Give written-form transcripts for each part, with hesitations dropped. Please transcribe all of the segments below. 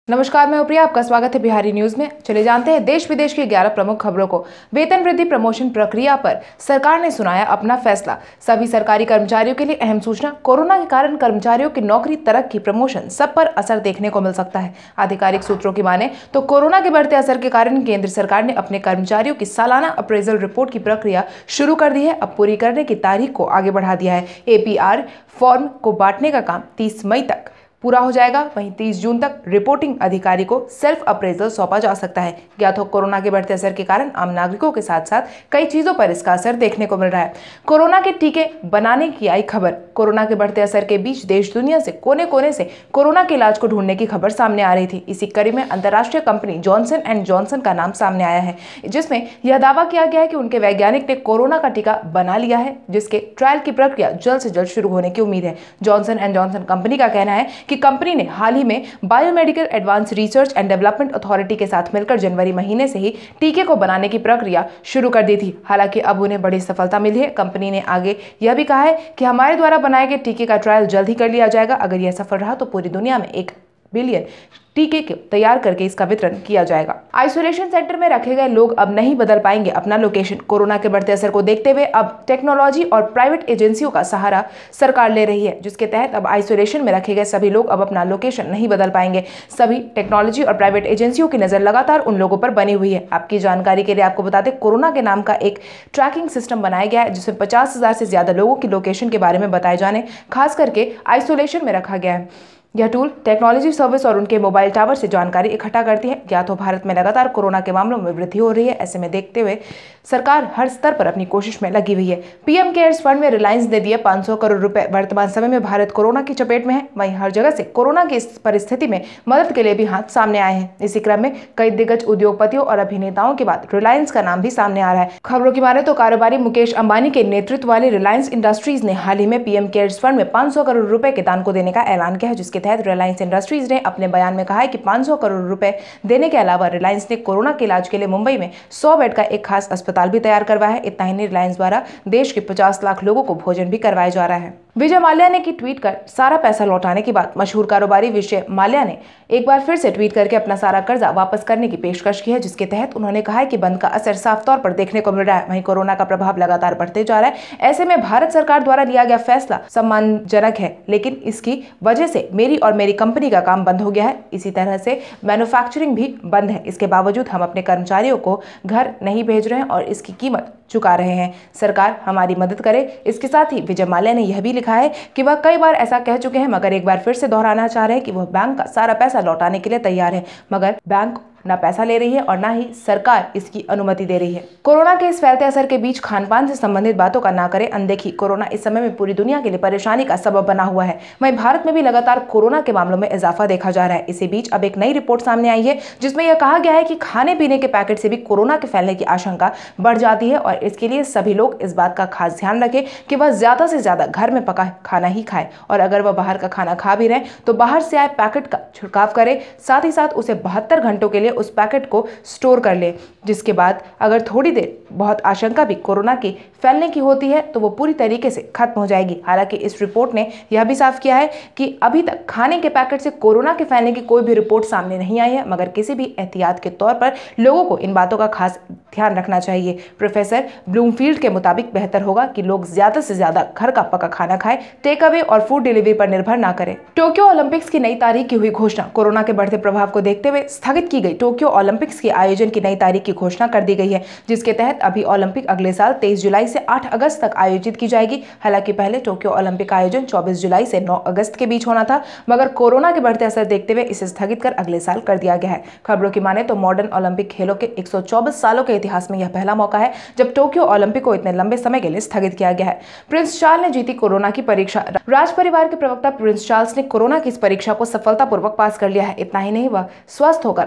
नमस्कार, मैं प्रिया, आपका स्वागत है बिहारी न्यूज में। चले जानते हैं देश विदेश की 11 प्रमुख खबरों को। वेतन वृद्धि प्रमोशन प्रक्रिया पर सरकार ने सुनाया अपना फैसला। सभी सरकारी कर्मचारियों के लिए अहम सूचना। कोरोना के कारण कर्मचारियों की नौकरी, तरक्की, प्रमोशन सब पर असर देखने को मिल सकता है। आधिकारिक सूत्रों की माने तो कोरोना के बढ़ते असर के कारण केंद्र सरकार ने अपने कर्मचारियों की सालाना अप्रेजल रिपोर्ट की प्रक्रिया शुरू कर दी है। अब पूरी करने की तारीख को आगे बढ़ा दिया है। APR फॉर्म को बांटने का काम 30 मई तक पूरा हो जाएगा। वहीं 30 जून तक रिपोर्टिंग अधिकारी को सेल्फ अप्रेजल सौंपा जा सकता है। ज्ञात हो, कोरोना के बढ़ते असर के कारण आम नागरिकों के साथ साथ कई चीजों पर इसका असर देखने को मिल रहा है। कोरोना के टीके बनाने की आई खबर। कोरोना के बढ़ते असर के बीच देश दुनिया से कोने कोने से कोरोना के इलाज को ढूंढने की खबर सामने आ रही थी। इसी कड़ी में अंतर्राष्ट्रीय कंपनी जॉनसन एंड जॉनसन का नाम सामने आया है, जिसमें यह दावा किया गया है कि उनके वैज्ञानिक ने कोरोना का टीका बना लिया है, जिसके ट्रायल की प्रक्रिया जल्द से जल्द शुरू होने की उम्मीद है। जॉनसन एंड जॉनसन कंपनी का कहना है कि कंपनी ने हाल ही में Biomedical Advance Research and Development Authority के साथ मिलकर जनवरी महीने से ही टीके को बनाने की प्रक्रिया शुरू कर दी थी। हालांकि अब उन्हें बड़ी सफलता मिली है। कंपनी ने आगे यह भी कहा है कि हमारे द्वारा बनाए गए टीके का ट्रायल जल्द ही कर लिया जाएगा। अगर यह सफल रहा तो पूरी दुनिया में 1 बिलियन टीके को तैयार करके इसका वितरण किया जाएगा। आइसोलेशन सेंटर में रखे गए लोग अब नहीं बदल पाएंगे अपना लोकेशन। कोरोना के बढ़ते असर को देखते हुए अब टेक्नोलॉजी और प्राइवेट एजेंसियों का सहारा सरकार ले रही है, जिसके तहत अब आइसोलेशन में रखे गए सभी लोग अब अपना लोकेशन नहीं बदल पाएंगे। सभी टेक्नोलॉजी और प्राइवेट एजेंसियों की नजर लगातार उन लोगों पर बनी हुई है। आपकी जानकारी के लिए आपको बता दें, कोरोना के नाम का एक ट्रैकिंग सिस्टम बनाया गया है, जिसमें 50,000 से ज्यादा लोगों की लोकेशन के बारे में बताए जाने, खास करके आइसोलेशन में रखा गया है। यह टूल टेक्नोलॉजी सर्विस और उनके मोबाइल टावर से जानकारी इकट्ठा करती है। ज्ञात हो, भारत में लगातार कोरोना के मामलों में वृद्धि हो रही है। ऐसे में देखते हुए सरकार हर स्तर पर अपनी कोशिश में लगी हुई है। पीएम केयर्स फंड में रिलायंस ने दिए 500 करोड़ रुपए। वर्तमान समय में भारत कोरोना की चपेट में है। वहीं हर जगह से कोरोना की इस परिस्थिति में मदद के लिए भी हाथ सामने आए हैं। इसी क्रम में कई दिग्गज उद्योगपतियों और अभिनेताओं के बाद रिलायंस का नाम भी सामने आ रहा है। खबरों की माने तो कारोबारी मुकेश अंबानी के नेतृत्व वाली रिलायंस इंडस्ट्रीज ने हाल ही में पीएम केयर्स फंड में 500 करोड़ रुपए के दान को देने का ऐलान किया है, जिसके तहत रिलायंस इंडस्ट्रीज ने अपने बयान में कहा है कि 500 करोड़ रुपए देने के अलावा रिलायंस ने कोरोना के इलाज के लिए मुंबई में 100 बेड का एक खास अस्पताल भी तैयार करवाया है। इतना ही नहीं, रिलायंस द्वारा देश के 50 लाख लोगों को भोजन भी करवाया जा रहा है। विजय माल्या ने की ट्वीट कर सारा पैसा लौटाने की बात। मशहूर कारोबारी विजय माल्या ने एक बार फिर से ट्वीट करके अपना सारा कर्जा वापस करने की पेशकश की है, जिसके तहत उन्होंने कहा है कि बंद का असर साफ तौर पर देखने को मिल रहा है। वहीं कोरोना का प्रभाव लगातार बढ़ते जा रहा है। ऐसे में भारत सरकार द्वारा लिया गया फैसला सम्मानजनक है, लेकिन इसकी वजह से मेरी और मेरी कंपनी का काम बंद हो गया है। इसी तरह से मैन्युफैक्चरिंग भी बंद है। इसके बावजूद हम अपने कर्मचारियों को घर नहीं भेज रहे हैं और इसकी कीमत चुका रहे हैं। सरकार हमारी मदद करे। इसके साथ ही विजय माल्या ने यह भी लिखा है कि वह कई बार ऐसा कह चुके हैं, मगर एक बार फिर से दोहराना चाह रहे हैं कि वह बैंक का सारा पैसा लौटाने के लिए तैयार है, मगर बैंक ना पैसा ले रही है और ना ही सरकार इसकी अनुमति दे रही है। कोरोना के इस फैलते असर के बीच खान-पान से संबंधित बातों का ना करें अनदेखी। कोरोना इस समय में पूरी दुनिया के लिए परेशानी का सबब बना हुआ है। वहीं भारत में भी लगातार कोरोना के मामलों में इजाफा देखा जा रहा है। इसी बीच अब एक नई रिपोर्ट सामने आई है, जिसमें यह कहा गया है कि खाने पीने के पैकेट से भी कोरोना के फैलने की आशंका बढ़ जाती है और इसके लिए सभी लोग इस बात का खास ध्यान रखें कि वह ज्यादा से ज्यादा घर में पका खाना ही खाए और अगर वह बाहर का खाना खा भी रहे तो बाहर से आए पैकेट का छिड़काव करे। साथ ही साथ उसे 72 घंटों के लिए उस पैकेट को स्टोर कर ले, जिसके बाद अगर थोड़ी देर बहुत आशंका भी कोरोना की फैलने की होती है तो वो पूरी तरीके से खत्म हो जाएगी। हालांकि इस रिपोर्ट ने यह भी साफ किया है कि अभी तक खाने के पैकेट से कोरोना के फैलने की कोई भी रिपोर्ट सामने नहीं आई है, मगर किसी भी एहतियात के तौर पर लोगों को इन बातों का खास ध्यान रखना चाहिए। प्रोफेसर ब्लूमफील्ड के मुताबिक बेहतर होगा कि लोग ज्यादा से ज्यादा घर का पका खाना खाएं, टेक अवे और फूड डिलीवरी पर निर्भर ना करें। टोक्यो ओलंपिक्स की नई तारीख की हुई घोषणा। कोरोना के बढ़ते प्रभाव को देखते हुए स्थगित की गई टोक्यो ओलंपिक्स के आयोजन की नई तारीख की घोषणा कर दी गई है, जिसके तहत अभी ओलंपिक अगले साल 23 जुलाई से 8 अगस्त तक आयोजित की जाएगी। हालांकि पहले टोक्यो ओलंपिक का आयोजन 24 जुलाई से 9 अगस्त के बीच होना था, मगर कोरोना के बढ़ते असर देखते हुए इसे स्थगित कर अगले साल कर दिया गया है। खबरों की माने तो मॉडर्न ओलंपिक खेलों के 124 सालों के इतिहास में यह पहला मौका है जब टोक्यो ओलंपिक को इतने लंबे समय के लिए स्थगित किया गया है। प्रिंस चार्ल्स ने जीती कोरोना की परीक्षा। राज परिवार के प्रवक्ता प्रिंस चार्ल्स ने कोरोना की इस परीक्षा को सफलतापूर्वक पास कर लिया है। इतना ही नहीं, वह स्वस्थ होकर आइसोलेशन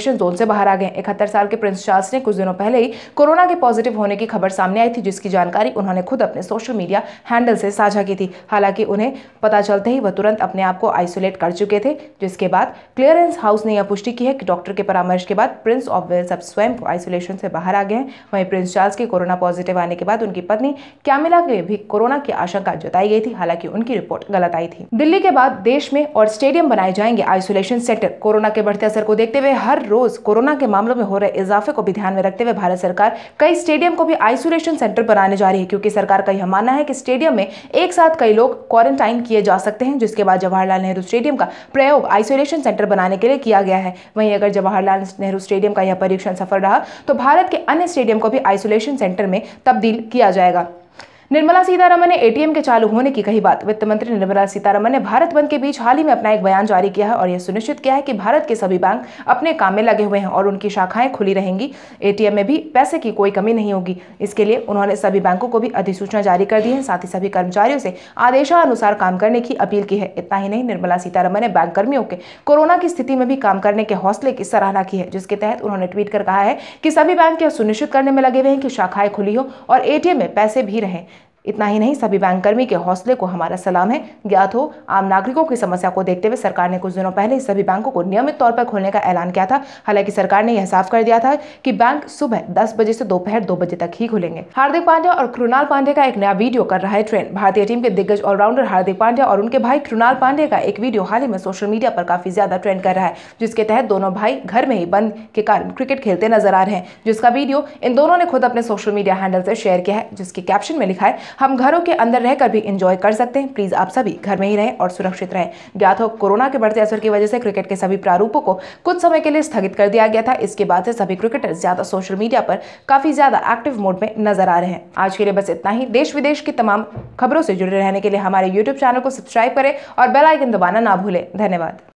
आइसोलेशन जोन से बाहर आ गए। 71 साल के प्रिंस चार्ल्स ने कुछ दिनों पहले ही कोरोना के पॉजिटिव होने की खबर सामने आई थी, जिसकी जानकारी उन्होंने खुद अपने सोशल मीडिया हैंडल से साझा की थी। हालांकि उन्हें पता चलते ही वह तुरंत अपने आप को आइसोलेट कर चुके थे, जिसके बाद क्लियरेंस हाउस ने यह पुष्टि की है कि डॉक्टर के परामर्श के बाद प्रिंस ऑफ वेल्स अब स्वयं को आइसोलेशन से बाहर आ गए हैं। वहीं प्रिंस चार्ल्स के कोरोना पॉजिटिव आने के बाद उनकी पत्नी कैमिला के भी कोरोना की आशंका जताई गई थी। हालांकि उनकी रिपोर्ट गलत आई थी। दिल्ली के बाद देश में और स्टेडियम बनाए जाएंगे आइसोलेशन सेंटर। कोरोना के बढ़ते असर को देखते हुए हर रोज कोरोना के मामलों में हो रहे इजाफे को भी ध्यान में रखते हुए भारत सरकार कई स्टेडियम को भी आइसोलेशन सेंटर बनाने जा रही है, क्योंकि सरकार का यह मानना है कि स्टेडियम में एक साथ कई लोग क्वारंटाइन किए जा सकते हैं, जिसके बाद जवाहरलाल नेहरू स्टेडियम का प्रयोग आइसोलेशन सेंटर बनाने के लिए किया गया है। वहीं अगर जवाहरलाल नेहरू स्टेडियम का यह परीक्षण सफल रहा तो भारत के अन्य स्टेडियम को भी आइसोलेशन सेंटर में तब्दील किया जाएगा। निर्मला सीतारमण ने एटीएम के चालू होने की कही बात। वित्त मंत्री निर्मला सीतारमण ने भारत बंद के बीच हाल ही में अपना एक बयान जारी किया है और यह सुनिश्चित किया है कि भारत के सभी बैंक अपने काम में लगे हुए हैं और उनकी शाखाएं खुली रहेंगी। एटीएम में भी पैसे की कोई कमी नहीं होगी। इसके लिए उन्होंने सभी बैंकों को भी अधिसूचना जारी कर दी है। साथ ही सभी कर्मचारियों से आदेशानुसार काम करने की अपील की है। इतना ही नहीं, निर्मला सीतारमण ने बैंक कर्मियों के कोरोना की स्थिति में भी काम करने के हौसले की सराहना की है, जिसके तहत उन्होंने ट्वीट कर कहा है कि सभी बैंक यह सुनिश्चित करने में लगे हुए हैं कि शाखाएं खुली हो और एटीएम में पैसे भी रहें। इतना ही नहीं, सभी बैंककर्मी के हौसले को हमारा सलाम है। ज्ञात हो, आम नागरिकों की समस्या को देखते हुए सरकार ने कुछ दिनों पहले सभी बैंकों को नियमित तौर पर खोलने का ऐलान किया था। हालांकि सरकार ने यह साफ कर दिया था कि बैंक सुबह 10 बजे से दोपहर 2 बजे तक ही खुलेंगे। हार्दिक पांड्या और कृणाल पांड्या का एक नया वीडियो कर रहा है ट्रेंड। भारतीय टीम के दिग्गज ऑलराउंडर हार्दिक पांड्या और उनके भाई कृणाल पांड्या का एक वीडियो हाल ही में सोशल मीडिया पर काफी ज्यादा ट्रेंड कर रहा है, जिसके तहत दोनों भाई घर में ही बंद के कारण क्रिकेट खेलते नजर आ रहे हैं, जिसका वीडियो इन दोनों ने खुद अपने सोशल मीडिया हैंडल से शेयर किया है, जिसके कैप्शन में लिखा है, हम घरों के अंदर रहकर भी एंजॉय कर सकते हैं, प्लीज आप सभी घर में ही रहें और सुरक्षित रहें। ज्ञात हो, कोरोना के बढ़ते असर की वजह से क्रिकेट के सभी प्रारूपों को कुछ समय के लिए स्थगित कर दिया गया था। इसके बाद से सभी क्रिकेटर्स ज्यादा सोशल मीडिया पर काफी ज्यादा एक्टिव मोड में नजर आ रहे हैं। आज के लिए बस इतना ही। देश विदेश की तमाम खबरों से जुड़े रहने के लिए हमारे यूट्यूब चैनल को सब्सक्राइब करें और बेल आइकन दबाना ना भूलें। धन्यवाद।